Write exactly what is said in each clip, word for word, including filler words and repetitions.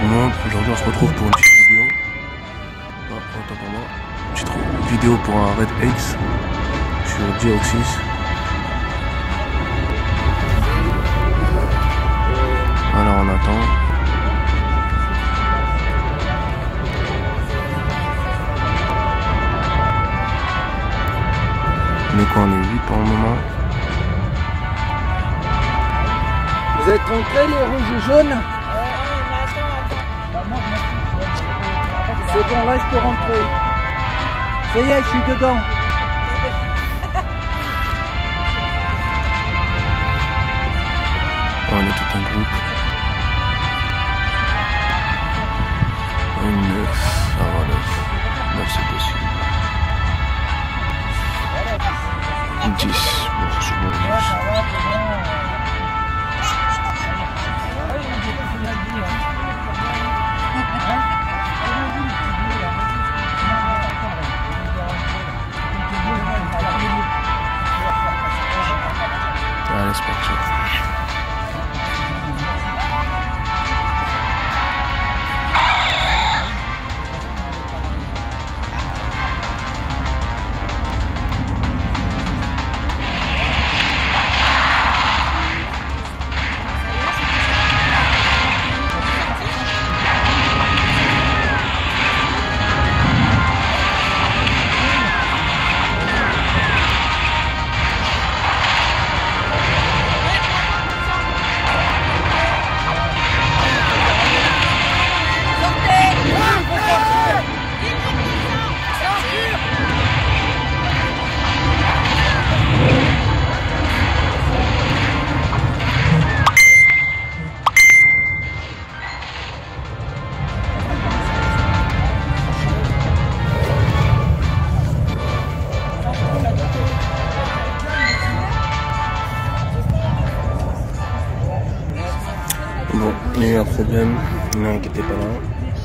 tout le monde, aujourd'hui on se retrouve pour une petite vidéo. Oh, attends pour moi. Une petite vidéo pour un Red X sur Deoxys. Alors on attend. On est quoi, on est huit pour le moment. Vous êtes rentrés les rouges et jaunes? C'est bon, là je peux rentrer. Ça y est, je suis dedans. On est tout un groupe. Une neuf, ça va neuf. neuf c'est possible. dix, bon c'est bon. Allez, c'est parti. Bon, il y a eu un problème, il y en a un qui n'était pas là.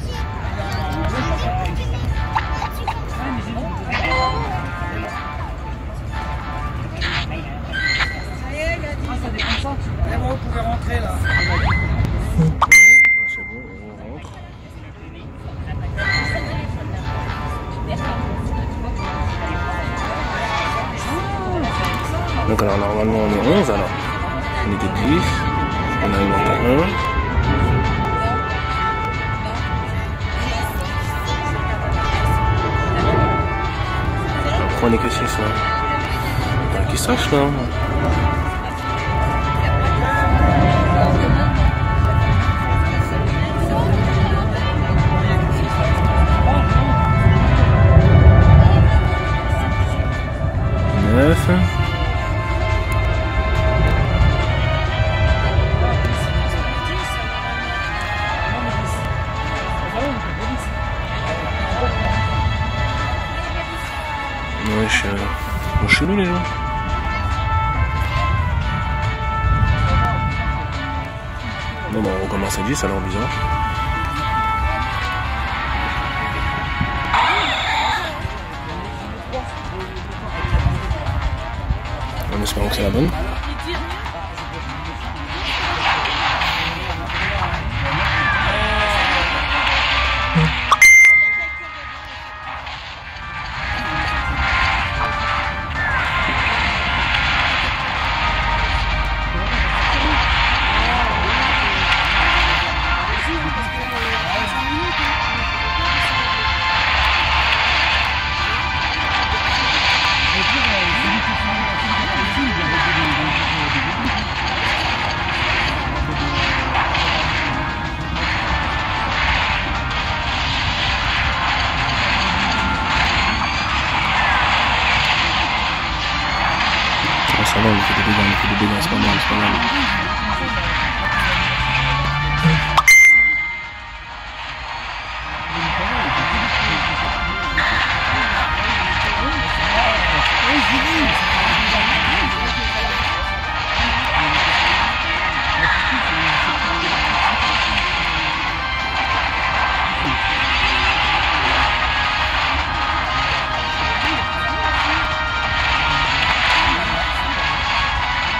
Vous pouvez rentrer là. C'est bon, on rentre. Donc alors normalement on est onze alors. On était dix. On a eu encore un. Après on est que six là. On est qui sache là. neuf. Ouais, je suis bon, chelou les gens. Bon bah on recommence à dix alors bizarre. En espérant que c'est la bonne. Ça va, on fait des dégâts, on fait des dégâts, c'est pas mal, c'est pas mal.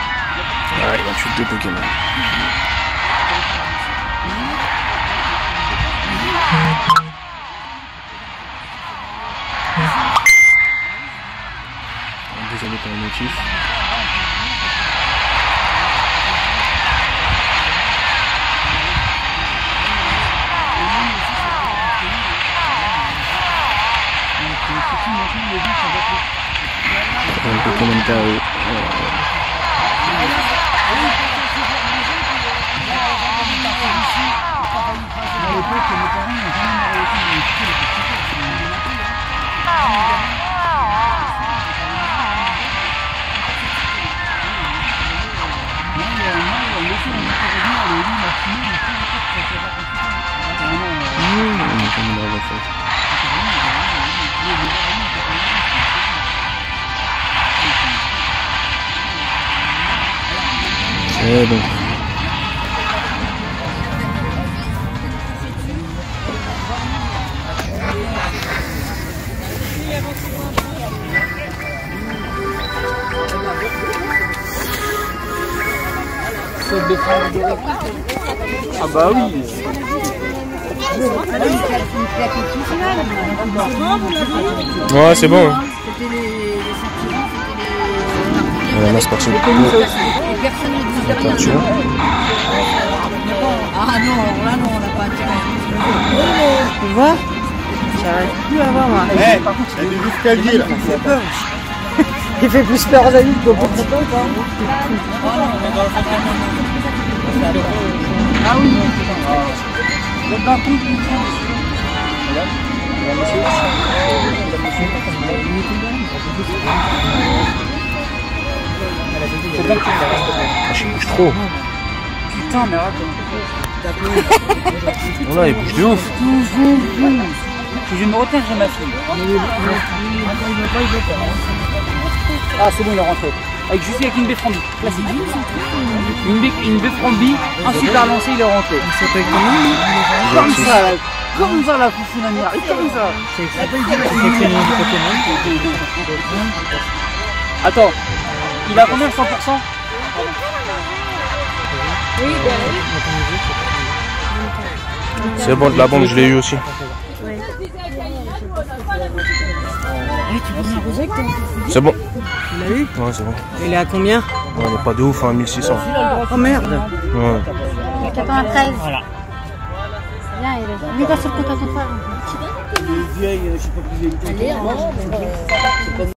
Ah, il va tuer deux Pokémon. Désolé pour le motif. Un peu commentaire. C'est bon. Ah bah oui. Ouais, c'est bon. Voilà, là c'est parti. La peinture. Ah non, là non, on n'a pas intérêt. Tu vois? J'arrive plus à voir moi. Eh, par contre, il y a des escaliers là. Il fait peur. Il fait plus peur aux adultes qu'aux petits. Ah oui. Ah, je bouge trop. Putain, mais raconte. Voilà, il bouge de ouf. Je vais me retenir, j'ai ma fille. Ah, c'est bon, il est rentré. Avec, juste avec une befframbie. Classique. Une, bé, une befframbie, un super lancé, il est rentré. Il s'appelle comment? Comme ça, là. Comme ça, la Fushinami. Comme ça. Attends, il a combien cent pour cent? C'est bon, de la bombe, je l'ai eu aussi. C'est bon. Tu l'as eu? Ouais, c'est bon. Il est à combien? Ouais, on n'est pas de ouf, hein, mille six cents. Oh merde. Ouais. quatre-vingt-treize. Voilà. Là, il est. On est pas sur le compte à ton frère. Les vieilles, je sais pas plus vieilles. Allez, on mange.